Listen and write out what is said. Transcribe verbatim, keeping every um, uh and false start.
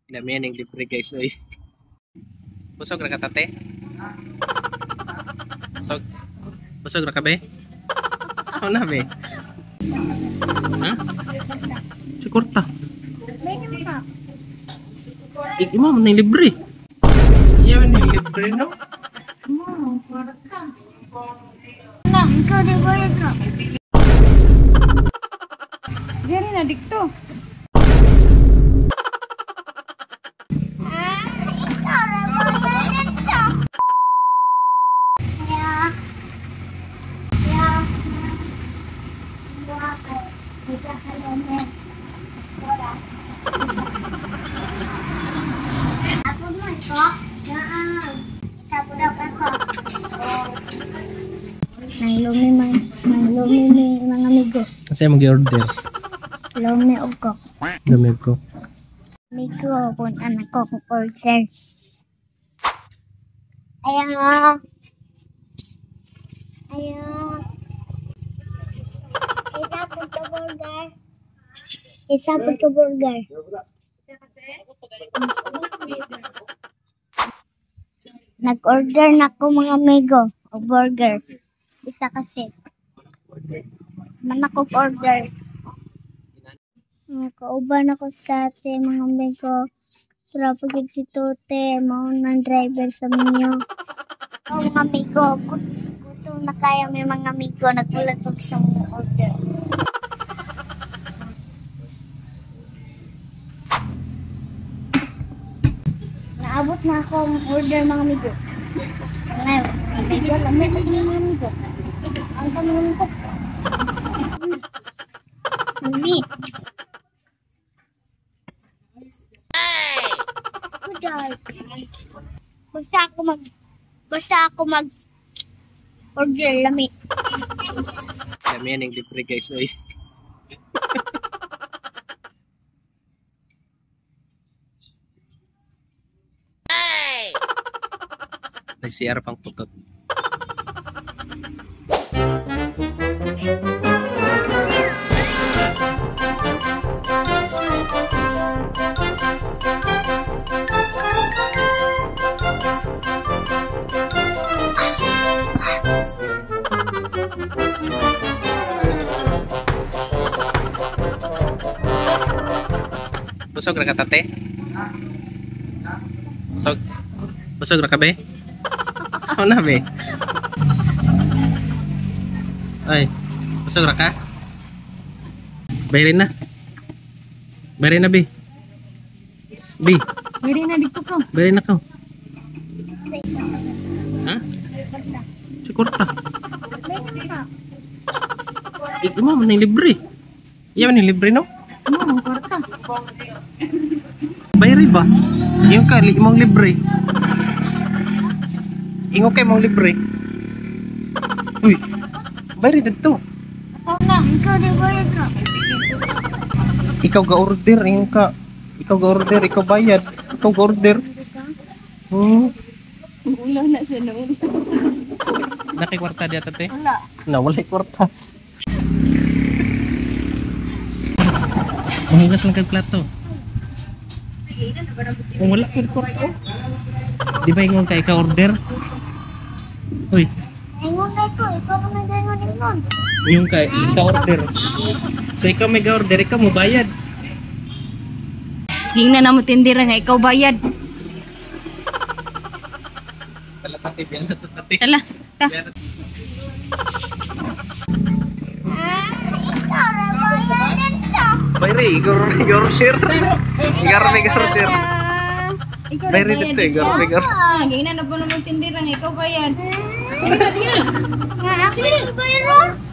Damihan yung libre guys. Oy. Busog ra ka tate? Busog. Busog ra ka be? Saan na be? Ha? Sukurta. Ik mo man yung libre. Iya man yung libre no? Nah, ikaw di bayad ka. Gani na dikto. Nang lumi man, nang lumi may mga amigo. Kasi mag-order. Lumi ugok. Lumi ko. Amigo pun anak ko kung order. Ayan. Ayan. Isa po ka burger. Isa po ka burger. Nag-order na ko mga amigo o burger. Isa kasi. Man ako order. Nakauban ako sa ate mga amigo. Pero pagod si Tote, maunang driver sa minyo. O mga amigo, gutom na kaya may mga amigo. Nagulat ako sa mga order. Naabot na ako ang order mga amigo. Ngayon, amigo, lamit ang mga amigo. Ang tanong ko. Lamit. Good job. Basta ako mag... Basta ako mag... Order lamit. Damihan yung libre guys. Oy. Nag-C R pang putot. Busog ra ka tate? Busog. Busog ra ka be? Saan na be? Ay, busog ra ka? Bayarin na. Bayarin na be. Be. Biri na dito ko. Bayarin na ka. Ha? Sukurta. Ik mo man yung libre. Iya man yung libre no? Ano ang kwarta? Bayari ba? Yung ka, li mong libre. Ingo kay mong libre. Uy, bayari dito. Ikaw na, ikaw di bayad ka. Ikaw ga-order, ingo ka. Ikaw ga-order, ikaw bayad. Ikaw ga-order. Hmm. Ulang na siya noon. Nakikwarta diya tate? Wala. Na, wala kwarta. Manghigas lang kay plato. Kung wala kay kwarta. Di ba ingon ka ikaw order? Uy. Ingon na ko, ikaw mo na ganyan ingon. Yung ka, ikaw order. So ikaw may ga-order, ikaw mo bayad. Hingna na mo tindira nga ikaw bayad. Tala tate, biyan sa tate. Tala, ta. Bayri, ikaw order. Ikaw may ga-order. Bayri dito, ikaw may ga-order. Ah, hingna na po naman tindira nga ikaw bayad. Sige na, sige na. Nga ako bayad.